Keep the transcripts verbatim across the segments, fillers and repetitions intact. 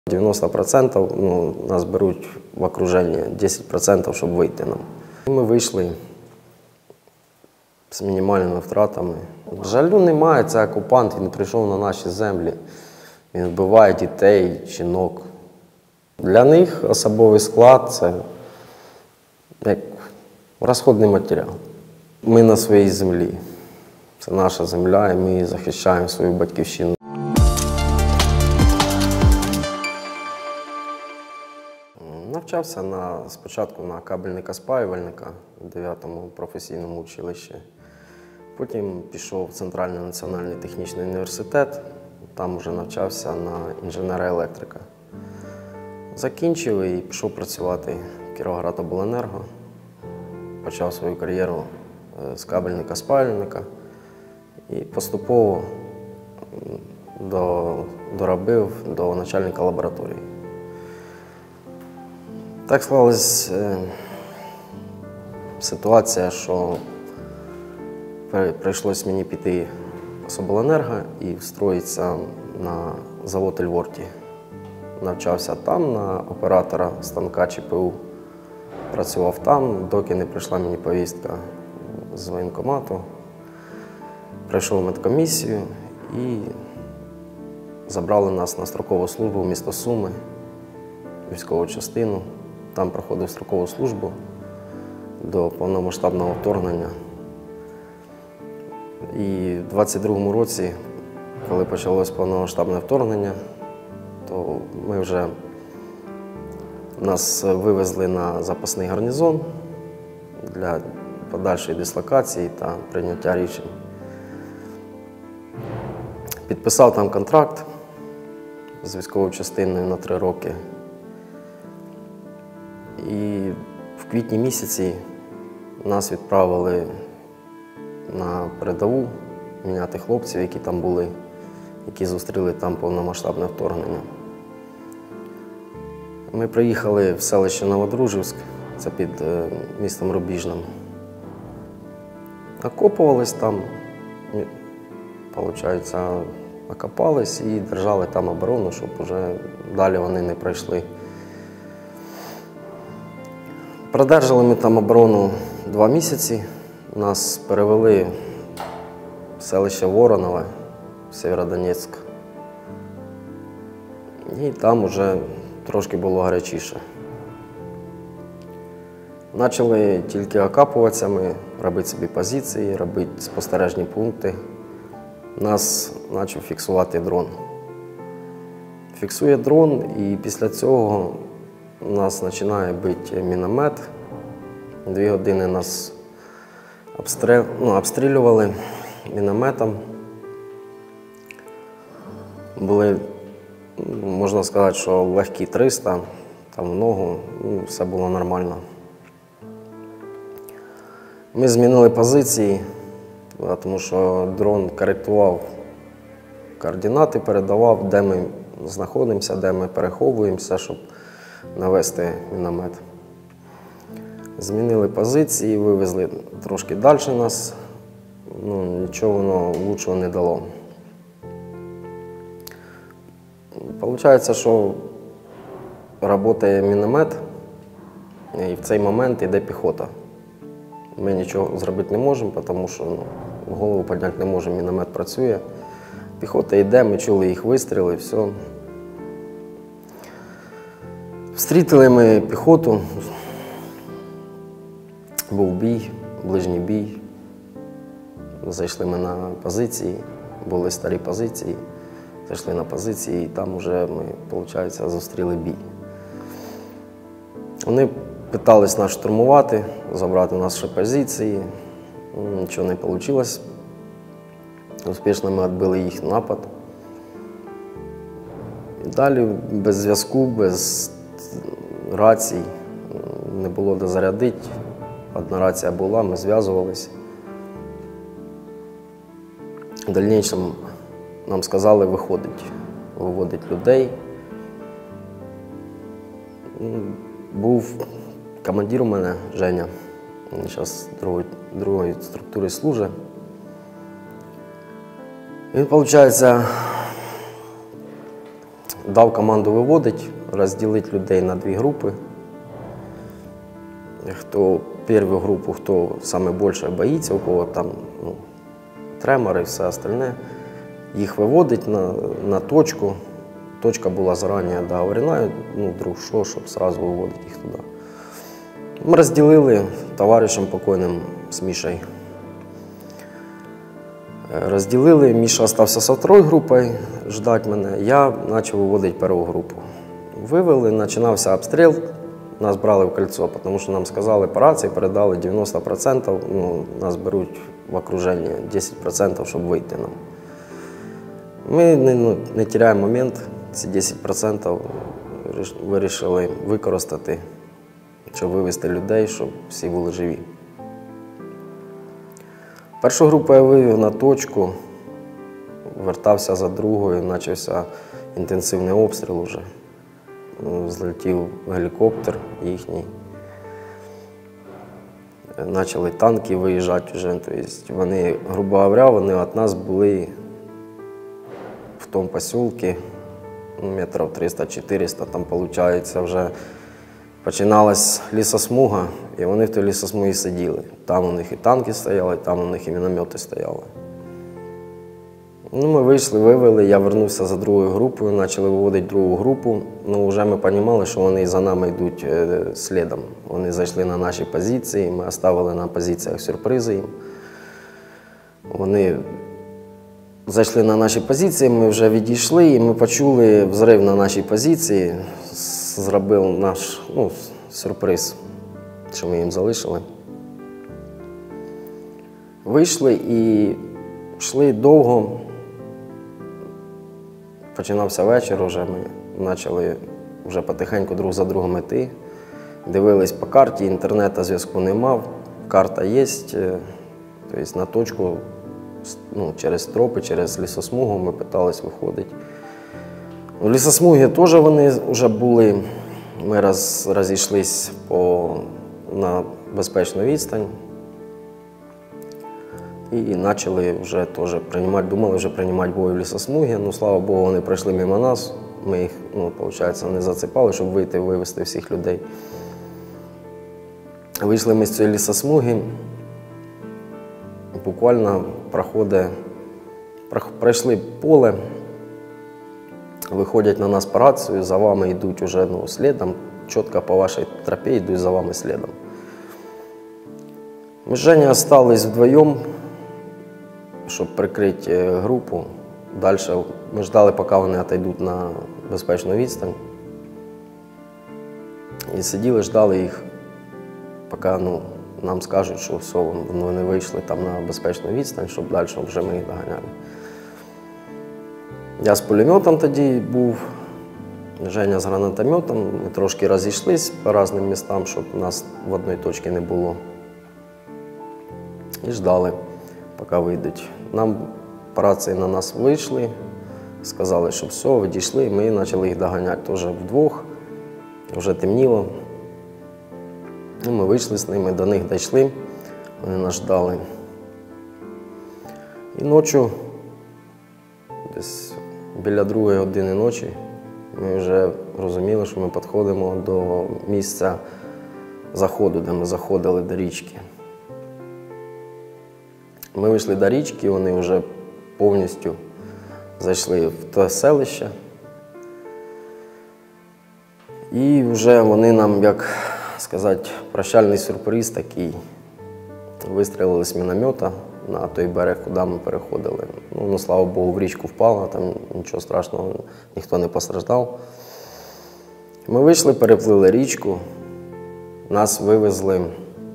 дев'яносто відсотків ну, нас беруть в окруження, десять відсотків, щоб вийти нам. Ми вийшли з мінімальними втратами. Жалю немає, це окупант, він прийшов на наші землі, він вбиває дітей, жінок. Для них особовий склад – це як розходний матеріал. Ми на своїй землі, це наша земля, і ми захищаємо свою батьківщину. Навчався на, спочатку на кабельника-спаювальника в дев'ятому професійному училищі. Потім пішов в Центральний національний технічний університет, там вже навчався на інженера-електрика. Закінчив і пішов працювати в Кіровоградобленерго. Почав свою кар'єру з кабельника-спаювальника і поступово до, доробив до начальника лабораторії. Так склалась е, ситуація, що прийшлось мені піти з обленерго і встроїтися на завод «Ельворті». Навчався там на оператора станка ЧПУ. Працював там, доки не прийшла мені повістка з воєнкомату. Прийшов медкомісію і забрали нас на строкову службу в місто Суми, військову частину. Там проходив строкову службу до повномасштабного вторгнення. І в двадцять другому році, коли почалось повномасштабне вторгнення, то ми вже, нас вивезли на запасний гарнізон для подальшої дислокації та прийняття рішень. Підписав там контракт з військовою частиною на три роки. І в квітні місяці нас відправили на передову міняти хлопців, які там були, які зустріли там повномасштабне вторгнення. Ми приїхали в селище Новодружівськ, це під містом Рубіжним. Окопувались там, виходить, окопались і держали там оборону, щоб вже далі вони не пройшли. Продержали ми там оборону два місяці. Нас перевели в селище Воронове, в Сєвєродонецьк. І там вже трошки було гарячіше. Почали тільки окапуватися ми, робити собі позиції, робити спостережні пункти. Нас почав фіксувати дрон. Фіксує дрон, і після цього нас починає бити міномет. Дві години нас обстріл... ну, обстрілювали мінометом. Були, можна сказати, що легкі триста, там в ногу, ну, все було нормально. Ми змінили позиції, тому що дрон коректував координати, передавав, де ми знаходимося, де ми переховуємося, щоб навести міномет. Змінили позиції, вивезли трошки далі нас, ну, нічого воно лучшого не дало. Получається, що працює міномет, і в цей момент йде піхота. Ми нічого зробити не можемо, тому що ну, голову підняти не можемо, міномет працює. Піхота йде, ми чули їх вистріли, все. Встрітили ми піхоту, був бій, ближній бій. Зайшли ми на позиції, були старі позиції, зайшли на позиції і там вже ми, виходить, зустріли бій. Вони питались нас штурмувати, забрати наші позиції, нічого не вийшло. Успішно ми відбили їх напад. І далі без зв'язку, без рацій, не було де зарядити. Одна рація була, ми зв'язувалися. В дальнішому нам сказали виходить, виводить людей. Був командир у мене, Женя, він зараз другої, другої структури служить. Він, виходить, дав команду виводити, розділити людей на дві групи. Хто першу групу, хто саме більше боїться, у кого там ну, тремори і все остальне, їх виводить на, на точку. Точка була зарані договорена, ну, друг що, щоб одразу виводити їх туди. Ми розділили товаришем покойним з Мішою. Розділили, Міша залишився з второю групою ждати мене, я почав виводити першу групу. Вивели, починався обстріл, нас брали в кольцо, тому що нам сказали по рації, передали дев'яносто відсотків, ну, нас беруть в окруженні десять відсотків, щоб вийти нам. Ми не, ну, не теряємо момент, ці десять відсотків вирішили використати, щоб вивезти людей, щоб всі були живі. Першу групу я вивів на точку, вертався за другою, почався інтенсивний обстріл уже. Злетів гелікоптер їхній. Почали танки виїжджати вже. Тобто вони, грубо говоря, вони від нас були в тому поселку метрів триста-чотириста, там, виходить, вже починалась лісосмуга, і вони в той лісосмугі сиділи. Там у них і танки стояли, там у них і міномети стояли. Ну, ми вийшли, вивели, я вернувся за другою групою, почали виводити другу групу. Ну, вже ми розуміли, що вони за нами йдуть слідом. Вони зайшли на наші позиції, ми оставили на позиціях сюрпризи їм. Вони зайшли на наші позиції, ми вже відійшли, і ми почули взрив на нашій позиції. Зробив наш ну, сюрприз, що ми їм залишили. Вийшли і йшли довго. Починався вечір, вже ми почали вже потихеньку друг за другом йти. Дивились по карті, інтернету зв'язку не мав, карта є, тобто на точку ну, через тропи, через лісосмугу ми намагалися виходити. У лісосмугі теж вони вже були, ми роз, розійшлись по, на безпечну відстань. І почали вже теж приймати, думали вже приймати бой в лісосмугі. Ну, слава Богу, вони пройшли мимо нас. Ми їх, ну, виходить, не зацепали, щоб вийти, вивезти всіх людей. Вийшли ми з цієї лісосмуги. Буквально проходить, пройшли поле, виходять на нас по рацію, за вами йдуть уже ну, слідом, чітко по вашій тропі йдуть за вами слідом. Ми з Женєю залишились вдвоєм, щоб прикрити групу. Далі ми ждали, поки вони відійдуть на безпечну відстань. І сиділи, ждали їх, поки ну, нам скажуть, що все, вони вийшли там на безпечну відстань, щоб далі вже ми їх доганяли. Я з пулеметом тоді був, Женя з гранатометом. Ми трошки розійшлись по різним містам, щоб нас в одній точці не було. І ждали, поки вийдуть. Нам по рації на нас вийшли, сказали, що все, відійшли, ми почали їх доганяти теж вдвох, вже темніло. Ну, ми вийшли з ними, до них дійшли, вони нас ждали. І ночі, десь біля другої години ночі, ми вже розуміли, що ми підходимо до місця заходу, де ми заходили до річки. Ми вийшли до річки, вони вже повністю зайшли в те селище. І вже вони нам, як сказати, прощальний сюрприз такий. Вистрілили з міномета на той берег, куди ми переходили. Ну, ну, слава Богу, в річку впало, там нічого страшного, ніхто не постраждав. Ми вийшли, переплили річку, нас вивезли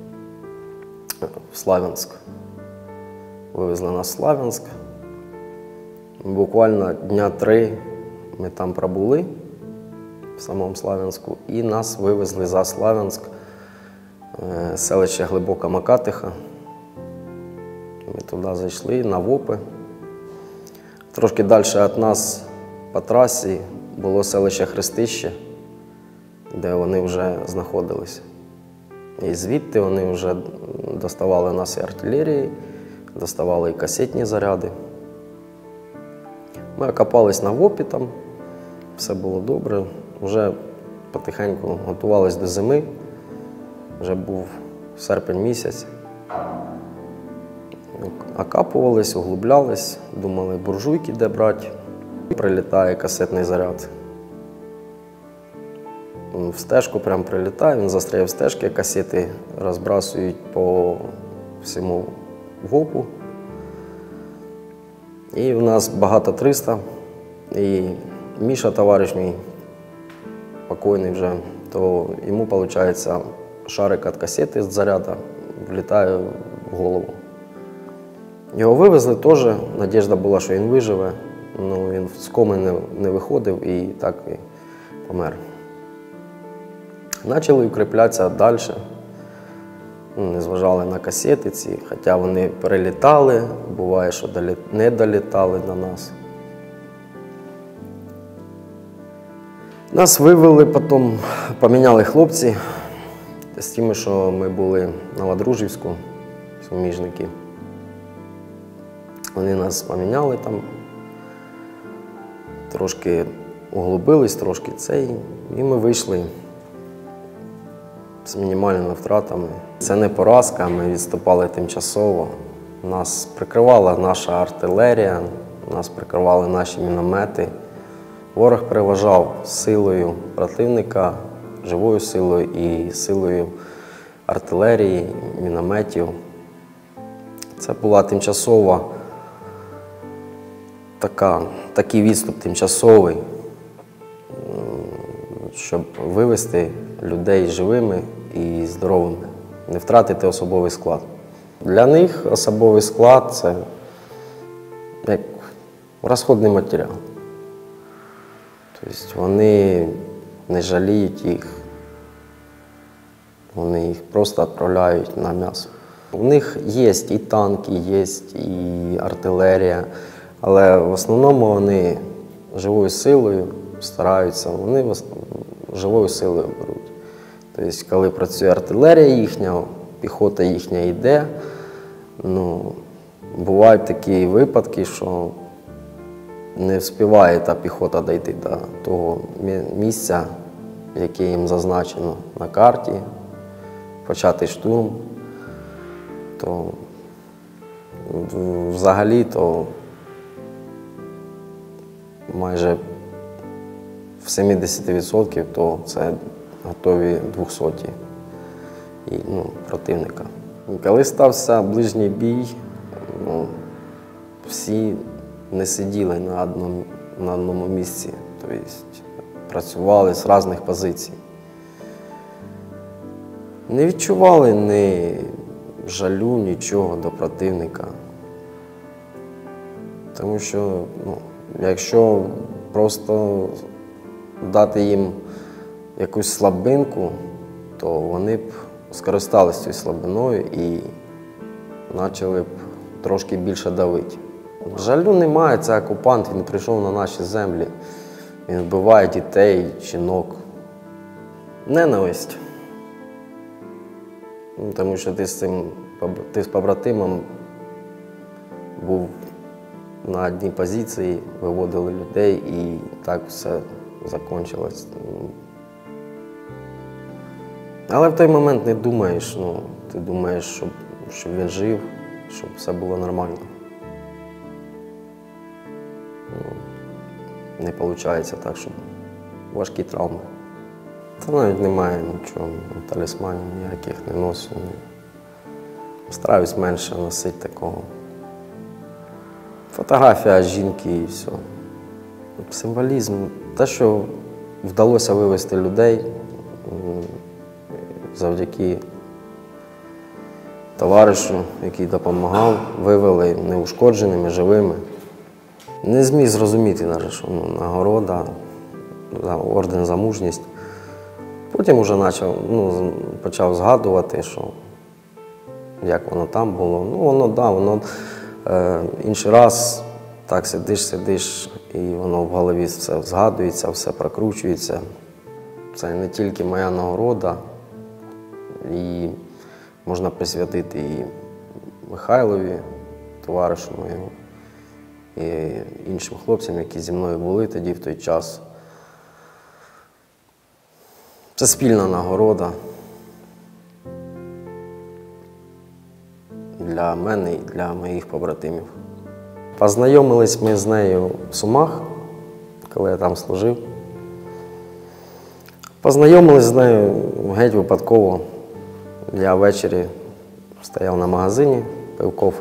в Славянськ. Вивезли нас в Славянськ. Буквально дня три ми там пробули, в самому Славянську, і нас вивезли за Славянськ, селище Глибока Макатиха. Ми туди зайшли, на Вопи. Трошки далі від нас по трасі було селище Хрестище, де вони вже знаходилися. І звідти вони вже доставали нас і артилерії, доставали і касетні заряди. Ми окопались на Вопі там, все було добре. Вже потихеньку готувалися до зими. Вже був серпень місяць. Окапувались, углублялись, думали, буржуйки де брати. Прилітає касетний заряд. В стежку прям прилітає, він застряє в стежці, касети розбрасують по всьому ВОПу. І в нас багато триста. І Міша, товариш мій, покойний вже, то йому, виходить, шарик від касети з заряду влітає в голову. Його вивезли теж, надіжда була, що він виживе. Ну, він з коми не, не виходив і так і помер. Почали укріплятися далі. Не зважали на касети ці, хоча вони перелітали, буває, що не долітали до нас. Нас вивели, потім поміняли хлопці з тими, що ми були в Новодружівську, суміжники. Вони нас поміняли там, трошки углубились, трошки цей, і ми вийшли з мінімальними втратами. Це не поразка, ми відступали тимчасово. Нас прикривала наша артилерія, нас прикривали наші міномети. Ворог переважав силою противника, живою силою і силою артилерії, мінометів. Це була тимчасова така, такий відступ тимчасовий, щоб вивести людей живими і здоровими, не втратити особовий склад. Для них особовий склад – це як розходний матеріал. Тобто вони не жаліють їх, вони їх просто відправляють на м'ясо. У них є і танки, є і артилерія, але в основному вони живою силою стараються, вони живою силою беруть. Тобто, коли працює артилерія їхня, піхота їхня йде, ну, бувають такі випадки, що не встигає та піхота дійти до того місця, яке їм зазначено на карті, почати штурм, то взагалі то майже в сімдесят відсотків то це готові двохсоті і, ну, противника. Коли стався ближній бій, ну, всі не сиділи на одному, на одному місці, тобто працювали з різних позицій. Не відчували ні жалю, нічого до противника. Тому що, ну, якщо просто дати їм якусь слабинку, то вони б скористалися цією слабиною і почали б трошки більше давити. Жалю немає, це окупант, він прийшов на наші землі, він вбиває дітей, жінок. Ненависть. Тому що ти з цим, ти з побратимом був на одній позиції, виводили людей і так все закінчилось. Але в той момент не думаєш, ну, ти думаєш, щоб, щоб він жив, щоб все було нормально. Ну, не виходить так, щоб важкі травми. Та навіть немає нічого, талісманів ніяких не носу. Стараюсь менше носити такого. Фотографія жінки і все. Символізм. Те, що вдалося вивести людей завдяки товаришу, який допомагав, вивели неушкодженими, живими. Не зміг зрозуміти навіть, що, ну, нагорода, орден за мужність. Потім вже почав, ну, почав згадувати, що як воно там було. Ну, воно, да, воно е, інший раз так сидиш, сидиш, і воно в голові все згадується, все прокручується. Це не тільки моя нагорода, і можна присвятити і Михайлові, товаришу моєму, і іншим хлопцям, які зі мною були тоді в той час. Це спільна нагорода для мене і для моїх побратимів. Познайомились ми з нею в Сумах, коли я там служив. Познайомились з нею геть випадково. Я ввечері стояв на магазині, пив кофе.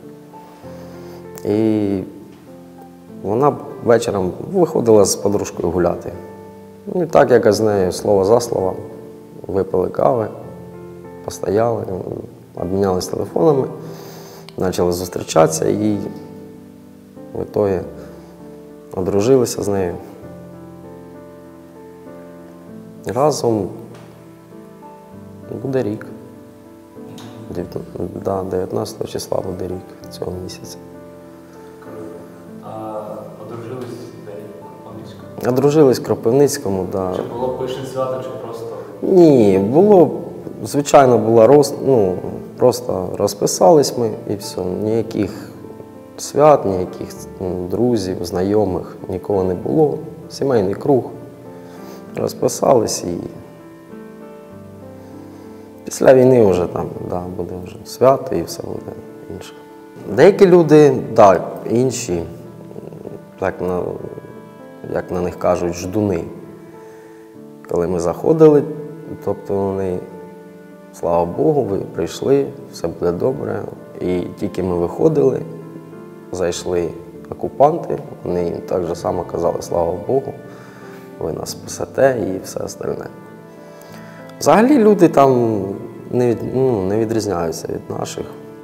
І вона вечором виходила з подружкою гуляти. Ну, і так якось з нею слово за слово випили кави, постояли, обмінялись телефонами, почали зустрічатися і в ітогі одружилися з нею. Разом буде рік. Да, дев'ятнадцятого числа буде рік цього місяця. А одружились де? В Кропивницькому? Одружились в Кропивницькому, так. Да. Чи було пишне свято, чи просто? Ні, було, звичайно, була роз, ну, просто розписались ми і все. Ніяких свят, ніяких друзів, знайомих, нікого не було. Сімейний круг. Розписались і після війни вже там, да, буде вже свято і все буде інше. Деякі люди, так, інші, так на, як на них кажуть, ждуни. Коли ми заходили, тобто вони, слава Богу, ви прийшли, все буде добре. І тільки ми виходили, зайшли окупанти, вони їм так же само казали, слава Богу, ви нас спасете і все остальне. Взагалі люди там не, від, ну, не відрізняються від наших.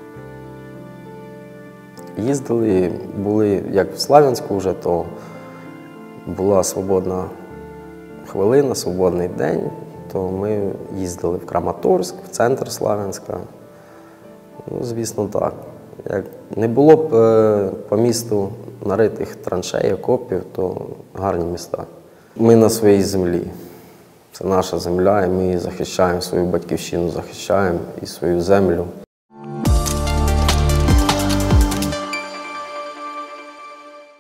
Їздили, були, як в Слов'янську вже, то була свободна хвилина, свободний день, то ми їздили в Краматорськ, в центр Слов'янська. Ну, звісно, так. Як не було б е, по місту наритих траншей, окопів, то гарні міста. Ми на своїй землі. Це наша земля, і ми захищаємо свою батьківщину, захищаємо і свою землю.